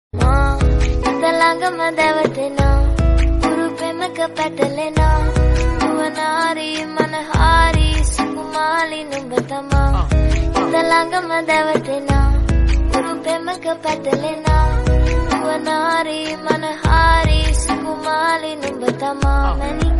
ළඟම දැවටෙනා උරු පෙමක පැටලෙනා නුවනාරි මනහාරි සුකුමාලි නුඹ තමා හිත ළඟම දැවටෙනා උරු පෙමක පැටලෙනා නුවනාරි මනහාරි සුකුමාලි නුඹ තමා මැණික්